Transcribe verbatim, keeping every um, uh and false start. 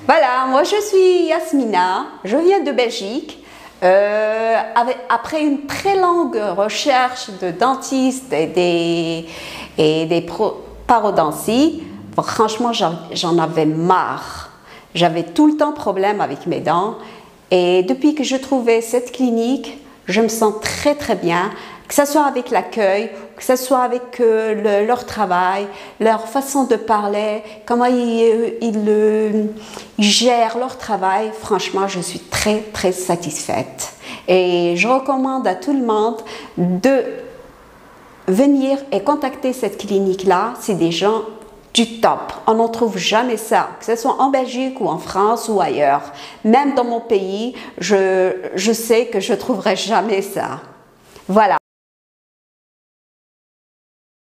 Voilà, moi je suis Yasmina, je viens de Belgique. Euh, avec, après une très longue recherche de dentistes et des, et des pro, parodonties, franchement j'en avais marre. J'avais tout le temps problème avec mes dents et depuis que je trouvais cette clinique, je me sens très très bien, que ce soit avec l'accueil, que ce soit avec euh, le, leur travail, leur façon de parler, comment ils, ils, euh, ils gèrent leur travail. Franchement, je suis très très satisfaite. Et je recommande à tout le monde de venir et contacter cette clinique-là. C'est des gens du top. On n'en trouve jamais ça, que ce soit en Belgique ou en France ou ailleurs. Même dans mon pays, je, je sais que je ne trouverai jamais ça. Voilà.